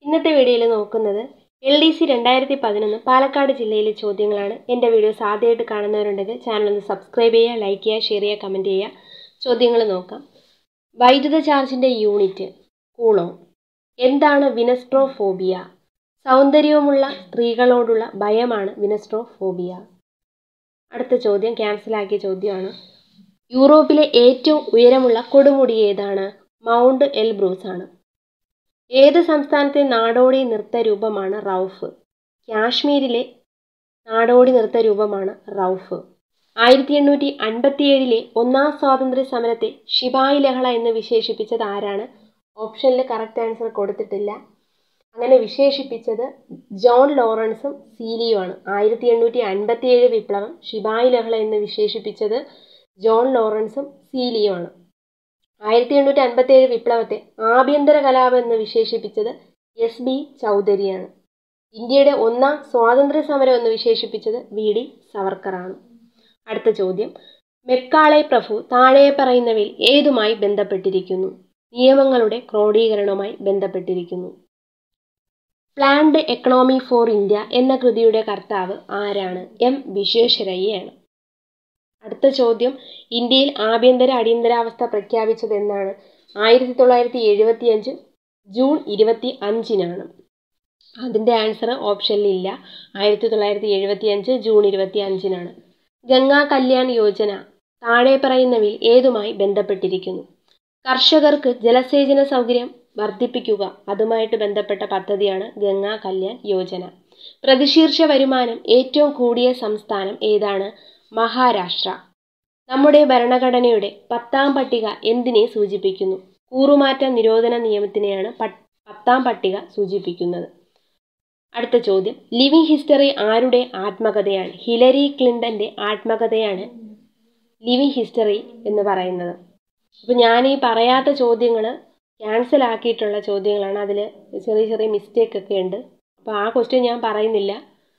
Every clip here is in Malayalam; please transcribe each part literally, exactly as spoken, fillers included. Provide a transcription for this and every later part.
ഇന്നത്തെ വീഡിയോയിൽ നോക്കുന്നത് എൽ ഡി സി രണ്ടായിരത്തി പതിനൊന്ന് പാലക്കാട് ജില്ലയിലെ ചോദ്യങ്ങളാണ്. എൻ്റെ വീഡിയോസ് ആദ്യമായിട്ട് കാണുന്നവരുണ്ടെങ്കിൽ ചാനൽ ഒന്ന് സബ്സ്ക്രൈബ് ചെയ്യുക, ലൈക്ക് ചെയ്യുക, ഷെയർ ചെയ്യുക, കമൻറ്റ് ചെയ്യുക. ചോദ്യങ്ങൾ നോക്കാം. വൈദ്യുത ചാർജിൻ്റെ യൂണിറ്റ് കൂളോം. എന്താണ് വിനസ്ട്രോഫോബിയ? സൗന്ദര്യവുമുള്ള സ്ത്രീകളോടുള്ള ഭയമാണ് വിനസ്ട്രോഫോബിയ. അടുത്ത ചോദ്യം ക്യാൻസലാക്കിയ ചോദ്യമാണ്. യൂറോപ്പിലെ ഏറ്റവും ഉയരമുള്ള കൊടുമുടി ഏതാണ്? മൗണ്ട് എൽബ്രൂസ് ആണ്. ഏത് സംസ്ഥാനത്തെ നാടോടി നൃത്തരൂപമാണ് റൗഫ്? കാശ്മീരിലെ നാടോടി നൃത്തരൂപമാണ് റൗഫ്. ആയിരത്തി എണ്ണൂറ്റി അൻപത്തി ഏഴിലെ ഒന്നാം സ്വാതന്ത്ര്യ സമരത്തെ ശിപായി ലഹള എന്ന് വിശേഷിപ്പിച്ചത് ആരാണ്? ഓപ്ഷനിൽ കറക്റ്റ് ആൻസർ കൊടുത്തിട്ടില്ല. അങ്ങനെ വിശേഷിപ്പിച്ചത് ജോൺ ലോറൻസും സീലിയുമാണ്. ആയിരത്തി എണ്ണൂറ്റി അൻപത്തി ഏഴ് വിപ്ലവം ശിപായി ലഹള എന്ന് വിശേഷിപ്പിച്ചത് ജോൺ ലോറൻസും സീലിയുമാണ്. ആയിരത്തി എണ്ണൂറ്റി അൻപത്തി ഏഴ് വിപ്ലവത്തെ ആഭ്യന്തര കലാപം എന്ന് വിശേഷിപ്പിച്ചത് എസ് ബി ചൗധരിയാണ്. ഇന്ത്യയുടെ ഒന്നാം സ്വാതന്ത്ര്യ സമരം എന്ന് വിശേഷിപ്പിച്ചത് വി ഡി സവർക്കറാണ്. അടുത്ത ചോദ്യം. മെക്കാളെ പ്രഭു താഴെ പറയുന്നവയിൽ ഏതുമായി ബന്ധപ്പെട്ടിരിക്കുന്നു? നിയമങ്ങളുടെ ക്രോഡീകരണവുമായി ബന്ധപ്പെട്ടിരിക്കുന്നു. പ്ലാൻഡ് എക്കണോമി ഫോർ ഇന്ത്യ എന്ന കൃതിയുടെ കർത്താവ് ആരാണ്? എം വിശ്വേശ്വരയ്യയാണ്. അടുത്ത ചോദ്യം. ഇന്ത്യയിൽ ആഭ്യന്തര അടിയന്തരാവസ്ഥ പ്രഖ്യാപിച്ചത് എന്നാണ്? ആയിരത്തി തൊള്ളായിരത്തി എഴുപത്തി അഞ്ച് ജൂൺ ഇരുപത്തി അഞ്ചിനാണ്. അതിൻ്റെ ആൻസർ ഓപ്ഷനിലില്ല. ആയിരത്തി തൊള്ളായിരത്തി എഴുപത്തി അഞ്ച് ജൂൺ ഇരുപത്തി അഞ്ചിനാണ്. ഗംഗാ കല്യാൺ യോജന താഴെ പറയുന്നവയിൽ ഏതുമായി ബന്ധപ്പെട്ടിരിക്കുന്നു? കർഷകർക്ക് ജലസേചന സൗകര്യം വർദ്ധിപ്പിക്കുക, അതുമായിട്ട് ബന്ധപ്പെട്ട പദ്ധതിയാണ് ഗംഗാ കല്യാൺ യോജന. പ്രതിശീർഷ വരുമാനം ഏറ്റവും കൂടിയ സംസ്ഥാനം ഏതാണ്? മഹാരാഷ്ട്ര. നമ്മുടെ ഭരണഘടനയുടെ പത്താം പട്ടിക എന്തിനെ സൂചിപ്പിക്കുന്നു? കൂറുമാറ്റ നിരോധന നിയമത്തിനെയാണ് പത്താം പട്ടിക സൂചിപ്പിക്കുന്നത്. അടുത്ത ചോദ്യം. ലിവിങ് ഹിസ്റ്ററി ആരുടെ ആത്മകഥയാണ്? ഹിലരി ക്ലിൻ്റൻ്റെ ആത്മകഥയാണ് ലിവിങ് ഹിസ്റ്ററി എന്ന് പറയുന്നത്. അപ്പോൾ ഞാൻ ഈ പറയാത്ത ചോദ്യങ്ങൾ ക്യാൻസൽ ആക്കിയിട്ടുള്ള ചോദ്യങ്ങളാണ്. അതിൽ ചെറിയ ചെറിയ മിസ്റ്റേക്ക് ഒക്കെ ഉണ്ട്. അപ്പോൾ ആ ക്വസ്റ്റ്യൻ ഞാൻ പറയുന്നില്ല.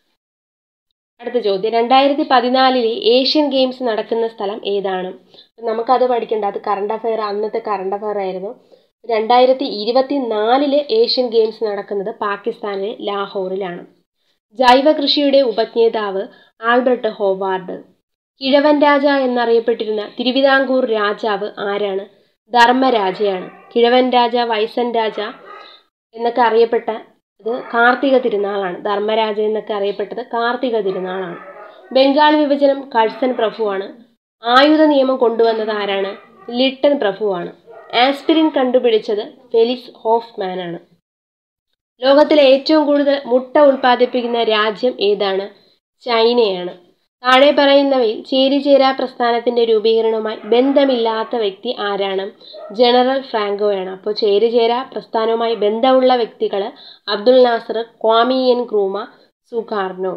അടുത്ത ചോദ്യം. രണ്ടായിരത്തി പതിനാലിലെ ഏഷ്യൻ ഗെയിംസ് നടക്കുന്ന സ്ഥലം ഏതാണ്? നമുക്കത് പഠിക്കേണ്ട. അത് കറണ്ട് അഫയർ, അന്നത്തെ കറണ്ട് അഫയർ ആയിരുന്നു. രണ്ടായിരത്തി ഇരുപത്തി നാലിലെ ഏഷ്യൻ ഗെയിംസ് നടക്കുന്നത് പാകിസ്ഥാനിലെ ലാഹോറിലാണ്. ജൈവ കൃഷിയുടെ ഉപജ്ഞേതാവ് ആൽബർട്ട് ഹോവാർഡ്. കിഴവൻ രാജ എന്നറിയപ്പെട്ടിരുന്ന തിരുവിതാംകൂർ രാജാവ് ആരാണ്? ധർമ്മരാജയാണ്. കിഴവൻ രാജ, വൈസൻ രാജ എന്നൊക്കെ അറിയപ്പെട്ട ഇത് കാർത്തിക തിരുനാളാണ്. ധർമ്മരാജ എന്നൊക്കെ അറിയപ്പെട്ടത് കാർത്തിക തിരുനാളാണ്. ബംഗാൾ വിഭജനം കഴ്സൺ പ്രഭുവാണ്. ആയുധ നിയമം കൊണ്ടുവന്നത് ആരാണ്? ലിട്ടൺ പ്രഭുവാണ്. ആസ്പിരിൻ കണ്ടുപിടിച്ചത് ഫെലിക്സ് ഹോഫ്മാൻ ആണ്. ലോകത്തിലെ ഏറ്റവും കൂടുതൽ മുട്ട ഉൽപ്പാദിപ്പിക്കുന്ന രാജ്യം ഏതാണ്? ചൈനയാണ്. താഴെ പറയുന്നവയിൽ ചേരിചേരാ പ്രസ്ഥാനത്തിന്റെ രൂപീകരണവുമായി ബന്ധമില്ലാത്ത വ്യക്തി ആരാണ്? ജനറൽ ഫ്രാങ്കോയാണ്. അപ്പോൾ ചേരിചേരാ പ്രസ്ഥാനവുമായി ബന്ധമുള്ള വ്യക്തികൾ Abdul Nasser, Kwame Nkrumah, Sukarno.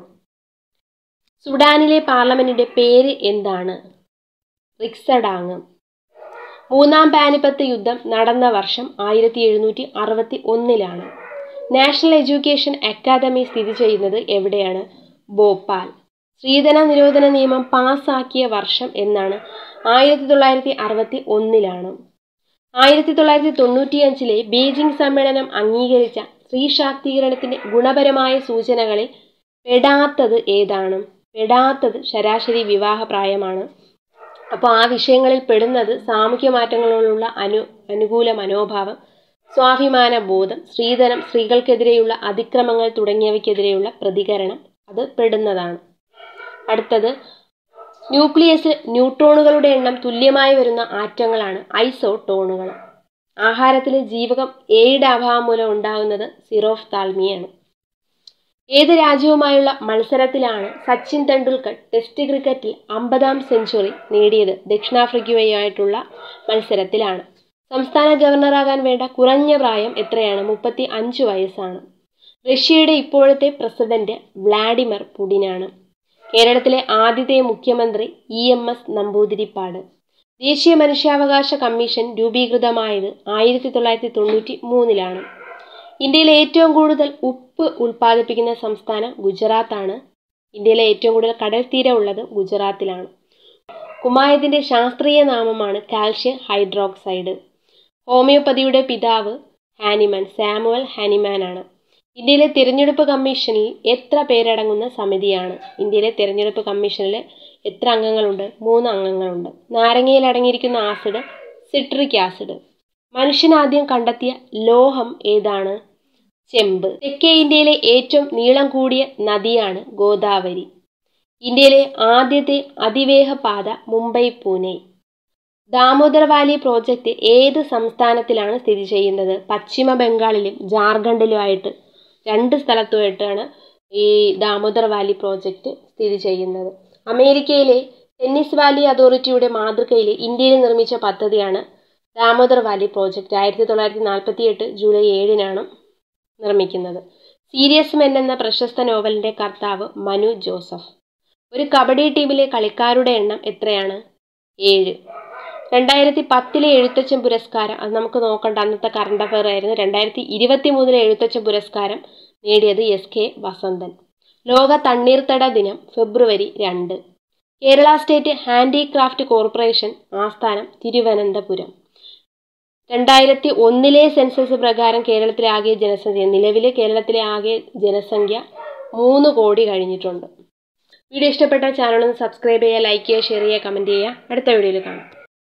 സുഡാനിലെ പാർലമെന്റിന്റെ പേര് എന്താണ്? റിക്സഡാങ്. മൂന്നാം പാനിപ്പത്ത് യുദ്ധം നടന്ന വർഷം ആയിരത്തി എഴുന്നൂറ്റി അറുപത്തി ഒന്നിലാണ്. നാഷണൽ എഡ്യൂക്കേഷൻ അക്കാദമി സ്ഥിതി ചെയ്യുന്നത് എവിടെയാണ്? ഭോപ്പാൽ. സ്ത്രീധന നിരോധന നിയമം പാസ്സാക്കിയ വർഷം എന്നാണ്? ആയിരത്തി തൊള്ളായിരത്തി അറുപത്തി ഒന്നിലാണ്. ആയിരത്തി തൊള്ളായിരത്തി തൊണ്ണൂറ്റി അഞ്ചിലെ ബീജിംഗ് സമ്മേളനം അംഗീകരിച്ച സ്ത്രീ ശാക്തീകരണത്തിന്റെ ഗുണപരമായ സൂചനകളിൽ പെടാത്തത് ഏതാണ്? പെടാത്തത് ശരാശരി വിവാഹ പ്രായമാണ്. അപ്പോൾ ആ വിഷയങ്ങളിൽ പെടുന്നത് സാമൂഹ്യ മാറ്റങ്ങളോടുള്ള അനു അനുകൂല മനോഭാവം, സ്വാഭിമാന ബോധം, സ്ത്രീധനം, സ്ത്രീകൾക്കെതിരെയുള്ള അതിക്രമങ്ങൾ തുടങ്ങിയവയ്ക്കെതിരെയുള്ള പ്രതികരണം അത് പെടുന്നതാണ്. അടുത്തത്. ന്യൂക്ലിയസിൽ ന്യൂട്രോണുകളുടെ എണ്ണം തുല്യമായി വരുന്ന ആറ്റങ്ങളാണ് ഐസോടോണുകൾ. ആഹാരത്തിലെ ജീവകം എയുടെ അഭാവം മൂലം ഉണ്ടാകുന്നത് സിറോഫ്താൽമിയാണ്. ഏത് രാജ്യവുമായുള്ള മത്സരത്തിലാണ് സച്ചിൻ തെണ്ടുൽക്കർ ടെസ്റ്റ് ക്രിക്കറ്റിൽ അമ്പതാം സെഞ്ചുറി നേടിയത്? ദക്ഷിണാഫ്രിക്കയുമായിട്ടുള്ള മത്സരത്തിലാണ്. സംസ്ഥാന ഗവർണറാകാൻ വേണ്ട കുറഞ്ഞ പ്രായം എത്രയാണ്? മുപ്പത്തി അഞ്ച് വയസ്സാണ്. റഷ്യയുടെ ഇപ്പോഴത്തെ പ്രസിഡന്റ് വ്ളാഡിമിർ പുടിനാണ്. കേരളത്തിലെ ആദ്യത്തെ മുഖ്യമന്ത്രി ഇ എം എസ് നമ്പൂതിരിപ്പാട്. ദേശീയ മനുഷ്യാവകാശ കമ്മീഷൻ രൂപീകൃതമായത് ആയിരത്തി തൊള്ളായിരത്തി തൊണ്ണൂറ്റി മൂന്നിലാണ്. ഇന്ത്യയിലെ ഏറ്റവും കൂടുതൽ ഉപ്പ് ഉൽപ്പാദിപ്പിക്കുന്ന സംസ്ഥാനം ഗുജറാത്താണ്. ഇന്ത്യയിലെ ഏറ്റവും കൂടുതൽ കടൽ തീരം ഉള്ളത് ഗുജറാത്തിലാണ്. കുമായത്തിന്റെ ശാസ്ത്രീയ നാമമാണ് കാൽഷ്യം ഹൈഡ്രോക്സൈഡ്. ഹോമിയോപ്പതിയുടെ പിതാവ് ഹാനിമാൻ, സാമുവൽ ഹാനിമാൻ ആണ്. ഇന്ത്യയിലെ തിരഞ്ഞെടുപ്പ് കമ്മീഷനിൽ എത്ര പേരടങ്ങുന്ന സമിതിയാണ്? ഇന്ത്യയിലെ തിരഞ്ഞെടുപ്പ് കമ്മീഷനിൽ എത്ര അംഗങ്ങളുണ്ട്? മൂന്ന് അംഗങ്ങളുണ്ട്. നാരങ്ങയിൽ അടങ്ങിയിരിക്കുന്ന ആസിഡ് സിട്രിക് ആസിഡ്. മനുഷ്യനാദ്യം കണ്ടെത്തിയ ലോഹം ഏതാണ്? ചെമ്പ്. തെക്കേ ഇന്ത്യയിലെ ഏറ്റവും നീളം കൂടിയ നദിയാണ് ഗോദാവരി. ഇന്ത്യയിലെ ആദ്യത്തെ അതിവേഗ പാത മുംബൈ പൂനെ. ദാമോദർ വാലി പ്രോജക്റ്റ് ഏത് സംസ്ഥാനത്തിലാണ് സ്ഥിതി ചെയ്യുന്നത്? പശ്ചിമ ബംഗാളിലും ജാർഖണ്ഡിലുമായിട്ട് രണ്ട് സ്ഥലത്തുമായിട്ടാണ് ഈ ദാമോദർ വാലി പ്രോജക്റ്റ് സ്ഥിതി ചെയ്യുന്നത്. അമേരിക്കയിലെ ടെന്നീസ് വാലി അതോറിറ്റിയുടെ മാതൃകയിൽ ഇന്ത്യയിൽ നിർമ്മിച്ച പദ്ധതിയാണ് ദാമോദർ വാലി പ്രോജക്റ്റ്. ആയിരത്തി തൊള്ളായിരത്തി നാൽപ്പത്തി എട്ട് ജൂലൈ ഏഴിനാണ് നിർമ്മിക്കുന്നത്. സീരിയസ് മെൻ എന്ന പ്രശസ്ത നോവലിന്റെ കർത്താവ് മനു ജോസഫ്. ഒരു കബഡി ടീമിലെ കളിക്കാരുടെ എണ്ണം എത്രയാണ്? ഏഴ്. രണ്ടായിരത്തി പത്തിലെ എഴുത്തച്ഛൻ പുരസ്കാരം, അത് നമുക്ക് നോക്കണ്ട, അന്നത്തെ കറണ്ട് അഫയർ ആയിരുന്നു. രണ്ടായിരത്തി ഇരുപത്തി മൂന്നിലെ എഴുത്തച്ഛൻ പുരസ്കാരം നേടിയത് എസ് കെ വസന്തൻ. ലോക തണ്ണീർത്തട ദിനം ഫെബ്രുവരി രണ്ട്. കേരള സ്റ്റേറ്റ് ഹാൻഡിക്രാഫ്റ്റ് കോർപ്പറേഷൻ ആസ്ഥാനം തിരുവനന്തപുരം. രണ്ടായിരത്തി ഒന്നിലെ സെൻസസ് പ്രകാരം കേരളത്തിലെ ആകെ ജനസംഖ്യ, നിലവിൽ കേരളത്തിലെ ആകെ ജനസംഖ്യ മൂന്ന് കോടി കഴിഞ്ഞിട്ടുണ്ട്. വീഡിയോ ഇഷ്ടപ്പെട്ട ചാനൽ ഒന്ന് സബ്സ്ക്രൈബ് ചെയ്യുക, ലൈക്ക് ചെയ്യുക, ഷെയർ ചെയ്യുക, കമൻറ്റ് ചെയ്യുക. അടുത്ത വീഡിയോയിൽ കാണാം.